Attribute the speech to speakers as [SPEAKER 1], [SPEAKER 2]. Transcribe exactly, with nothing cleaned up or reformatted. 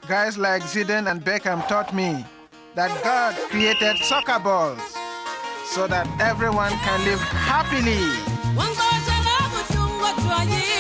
[SPEAKER 1] Guys like Zidane and Beckham taught me that God created soccer balls so that everyone can live happily.